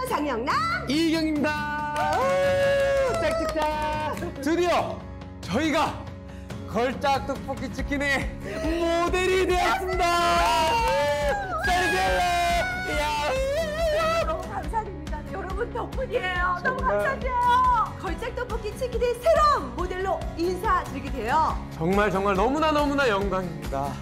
장영남 이경입니다. 짝짝짝. 드디어 저희가 걸작 떡볶이 치킨의 모델이 되었습니다. 너무 감사드립니다. 여러분 덕분이에요. 너무 감사드려요. 걸작 떡볶이 치킨의 새로운 모델로 인사드리게 돼요. 정말 너무나 영광입니다.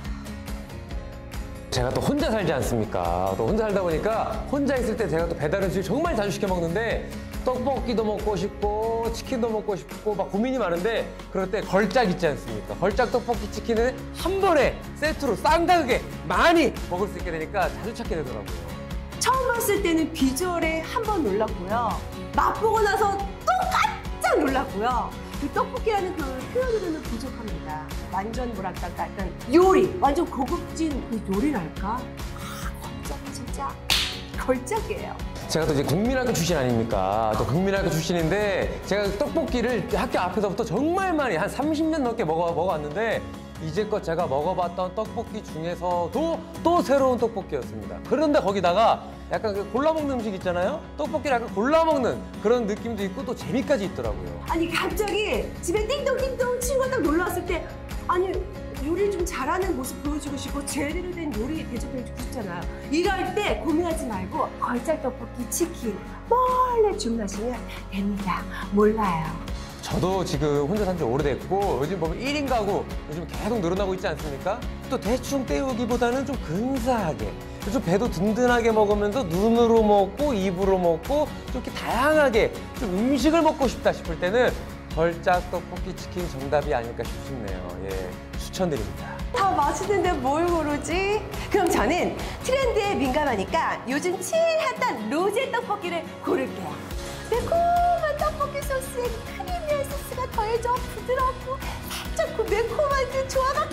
제가 또 혼자 살지 않습니까? 또 혼자 살다 보니까 혼자 있을 때 제가 또 배달 음식 정말 자주 시켜 먹는데 떡볶이도 먹고 싶고 치킨도 먹고 싶고 막 고민이 많은데 그럴 때 걸작 있지 않습니까? 걸작 떡볶이 치킨을 한 번에 세트로 쌍다르게 많이 먹을 수 있게 되니까 자주 찾게 되더라고요. 처음 봤을 때는 비주얼에 한 번 놀랐고요. 맛보고 나서 또 깜짝 놀랐고요. 그 떡볶이라는 그 표현으로는 부족합니다. 완전 뭐랄까 약간 요리, 완전 고급진 그 요리랄까? 걸작이 진짜 걸작이에요. 제가 또 이제 국민학교 출신 아닙니까? 또 국민학교 출신인데 제가 떡볶이를 학교 앞에서부터 정말 많이 한 30년 넘게 먹어왔는데 이제껏 제가 먹어봤던 떡볶이 중에서도 또 새로운 떡볶이였습니다. 그런데 거기다가 약간 그 골라먹는 음식 있잖아요? 떡볶이를 약간 골라먹는 그런 느낌도 있고 또 재미까지 있더라고요. 아니 갑자기 집에 띵동띵동 친구가 딱 놀러 왔을 때 아니 요리 좀 잘하는 모습 보여주고 싶고 제대로 된 요리 대접해주고 싶잖아요. 이럴 때 고민하지 말고 걸작 떡볶이 치킨 몰래 주문하시면 됩니다. 몰라요. 저도 지금 혼자 산 지 오래됐고 요즘 보면 1인 가구 요즘 계속 늘어나고 있지 않습니까? 또 대충 때우기보다는 좀 근사하게 좀 배도 든든하게 먹으면서 눈으로 먹고 입으로 먹고 좀 이렇게 다양하게 좀 음식을 먹고 싶다 싶을 때는 걸작 떡볶이 치킨 정답이 아닐까 싶네요. 예, 추천드립니다. 다 맛있는데 뭘 고르지? 그럼 저는 트렌드에 민감하니까 요즘 제일 핫한 로제 떡볶이를 고를게요. 매콤한 떡볶이 소스에 크리미한 소스가 더해져 부드럽고 살짝 그 매콤한 그 조화가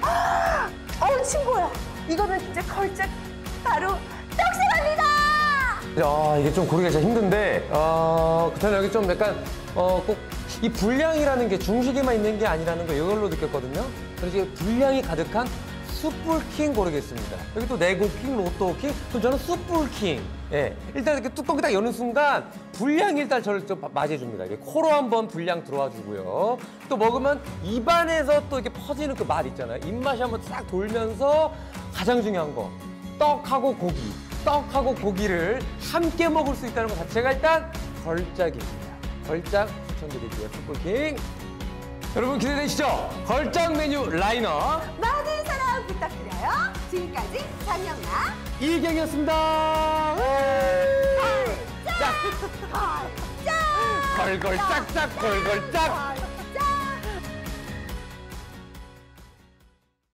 친구야. 이거는 진짜 걸작 바로 떡생합니다. 이게 좀 고르기가 진짜 힘든데 그렇다면 여기 좀 약간 꼭 이 분량이라는 게 중식에만 있는 게 아니라는 거 이걸로 느꼈거든요. 그래서 이게 분량이 가득한 숯불킹 고르겠습니다. 여기 또 내고킹, 로또킹, 그럼 저는 숯불킹. 예, 일단 이렇게 뚜껑 딱 여는 순간 분량이 일단 저를 좀 맞이해줍니다. 이게 코로 한번 분량 들어와 주고요. 또 먹으면 입안에서 또 이렇게 퍼지는 그 맛 있잖아요. 입맛이 한번 싹 돌면서 가장 중요한 거 떡하고 고기, 떡하고 고기를 함께 먹을 수 있다는 것 자체가 일단 걸작입니다. 걸작 추천드릴게요. 숯불킹. 여러분 기대되시죠? 걸작 메뉴 라인업 많은 사랑 부탁드려요. 지금까지 장영남 이경이었습니다. 걸작 걸걸 짝짝 걸걸 짝.